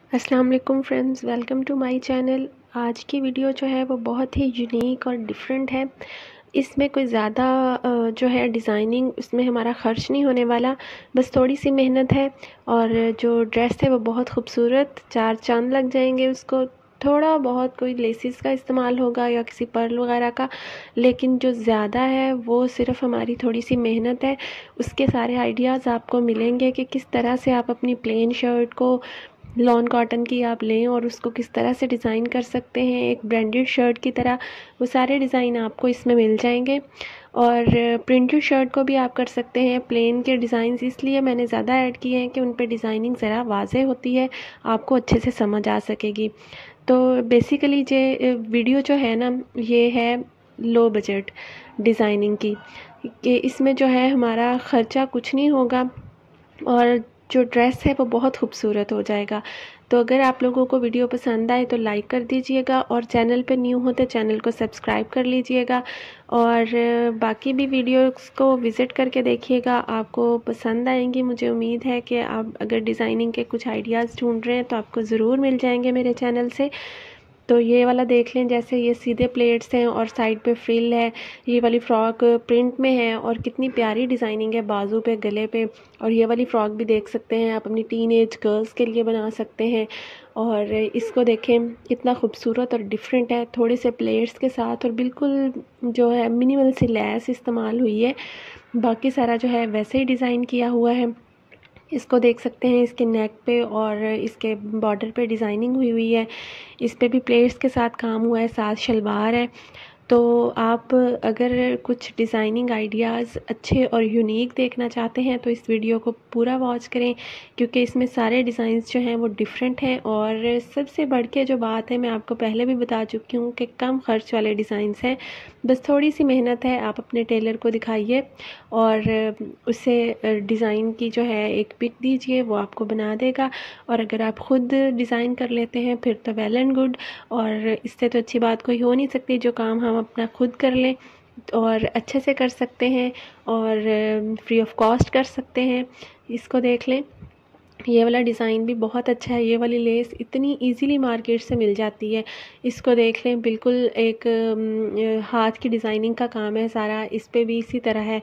अस्सलाम वालेकुम friends, welcome to my channel. आज की वीडियो जो है वो बहुत ही यूनिक और डिफरेंट है। इसमें कोई ज़्यादा जो है डिज़ाइनिंग इसमें हमारा ख़र्च नहीं होने वाला, बस थोड़ी सी मेहनत है। और जो ड्रेस है वो बहुत खूबसूरत, चार चांद लग जाएंगे उसको। थोड़ा बहुत कोई लेसिस का इस्तेमाल होगा या किसी पर्ल वगैरह का, लेकिन जो ज़्यादा है वो सिर्फ हमारी थोड़ी सी मेहनत है। उसके सारे आइडियाज़ आपको मिलेंगे कि किस तरह से आप अपनी प्लेन शर्ट को लॉन कॉटन की आप लें और उसको किस तरह से डिज़ाइन कर सकते हैं एक ब्रांडेड शर्ट की तरह। वो सारे डिज़ाइन आपको इसमें मिल जाएंगे। और प्रिंटेड शर्ट को भी आप कर सकते हैं। प्लेन के डिज़ाइंस इसलिए मैंने ज़्यादा ऐड किए हैं कि उन पे डिज़ाइनिंग ज़रा वाज़ेह होती है, आपको अच्छे से समझ आ सकेगी। तो बेसिकली ये वीडियो जो है ना, ये है लो बजट डिज़ाइनिंग की, कि इसमें जो है हमारा ख़र्चा कुछ नहीं होगा और जो ड्रेस है वो बहुत खूबसूरत हो जाएगा। तो अगर आप लोगों को वीडियो पसंद आए तो लाइक कर दीजिएगा, और चैनल पे न्यू हो तो चैनल को सब्सक्राइब कर लीजिएगा। और बाकी भी वीडियोस को विज़िट करके देखिएगा, आपको पसंद आएंगी। मुझे उम्मीद है कि आप अगर डिज़ाइनिंग के कुछ आइडियाज़ ढूंढ रहे हैं तो आपको ज़रूर मिल जाएंगे मेरे चैनल से। तो ये वाला देख लें, जैसे ये सीधे प्लेट्स हैं और साइड पे फ्रिल है। ये वाली फ़्रॉक प्रिंट में है और कितनी प्यारी डिज़ाइनिंग है बाजू पे, गले पे। और ये वाली फ़्रॉक भी देख सकते हैं आप, अपनी टीन एज गर्ल्स के लिए बना सकते हैं। और इसको देखें कितना खूबसूरत और डिफरेंट है, थोड़े से प्लेट्स के साथ, और बिल्कुल जो है मिनिमल सी लैस इस्तेमाल हुई है। बाकी सारा जो है वैसे ही डिज़ाइन किया हुआ है। इसको देख सकते हैं, इसके नेक पे और इसके बॉर्डर पे डिज़ाइनिंग हुई हुई है। इस पे भी प्लेट्स के साथ काम हुआ है, साथ शलवार है। तो आप अगर कुछ डिज़ाइनिंग आइडियाज़ अच्छे और यूनिक देखना चाहते हैं तो इस वीडियो को पूरा वॉच करें, क्योंकि इसमें सारे डिज़ाइंस जो हैं वो डिफरेंट हैं। और सबसे बढ़ के जो बात है, मैं आपको पहले भी बता चुकी हूँ कि कम ख़र्च वाले डिज़ाइंस हैं, बस थोड़ी सी मेहनत है। आप अपने टेलर को दिखाइए और उससे डिज़ाइन की जो है एक पिक दीजिए, वो आपको बना देगा। और अगर आप ख़ुद डिज़ाइन कर लेते हैं फिर तो वेल एंड गुड, और इससे तो अच्छी बात कोई हो नहीं सकती। जो काम हम अपना खुद कर लें और अच्छे से कर सकते हैं और फ्री ऑफ कॉस्ट कर सकते हैं। इसको देख लें, ये वाला डिज़ाइन भी बहुत अच्छा है। ये वाली लेस इतनी इजीली मार्केट से मिल जाती है। इसको देख लें, बिल्कुल एक हाथ की डिज़ाइनिंग का काम है सारा, इस पे भी इसी तरह है।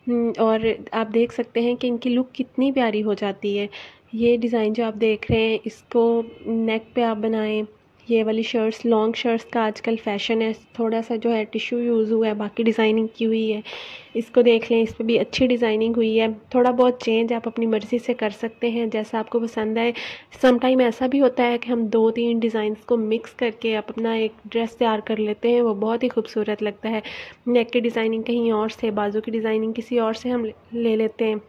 और आप देख सकते हैं कि इनकी लुक कितनी प्यारी हो जाती है। ये डिज़ाइन जो आप देख रहे हैं, इसको नेक पे आप बनाएं। ये वाली शर्ट्स, लॉन्ग शर्ट्स का आजकल फ़ैशन है, थोड़ा सा जो है टिश्यू यूज़ हुआ है, बाकी डिज़ाइनिंग की हुई है। इसको देख लें, इस पर भी अच्छी डिज़ाइनिंग हुई है। थोड़ा बहुत चेंज आप अपनी मर्ज़ी से कर सकते हैं, जैसा आपको पसंद है। सम टाइम ऐसा भी होता है कि हम 2-3 डिज़ाइंस को मिक्स करके आप अपना एक ड्रेस तैयार कर लेते हैं, वो बहुत ही खूबसूरत लगता है। नेक की डिज़ाइनिंग कहीं और से, बाजू की डिज़ाइनिंग किसी और से हम ले लेते हैं,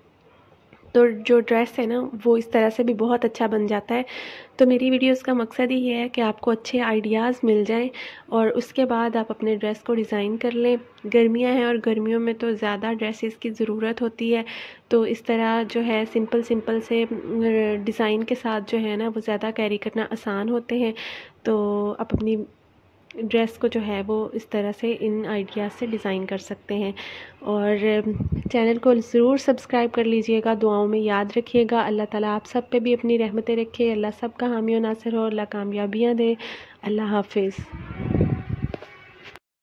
तो जो ड्रेस है ना वो इस तरह से भी बहुत अच्छा बन जाता है। तो मेरी वीडियोस का मकसद ही है कि आपको अच्छे आइडियाज़ मिल जाएं और उसके बाद आप अपने ड्रेस को डिज़ाइन कर लें। गर्मियां हैं और गर्मियों में तो ज़्यादा ड्रेसेस की ज़रूरत होती है, तो इस तरह जो है सिंपल सिंपल से डिज़ाइन के साथ जो है ना वो ज़्यादा कैरी करना आसान होते हैं। तो आप अपनी ड्रेस को जो है वो इस तरह से इन आइडियाज़ से डिज़ाइन कर सकते हैं। और चैनल को ज़रूर सब्सक्राइब कर लीजिएगा, दुआओं में याद रखिएगा। अल्लाह ताला आप सब पे भी अपनी रहमतें रखे, अल्लाह सब का हामी और नासिर हो, अल्लाह कामयाबियाँ दे। अल्लाह हाफिज़।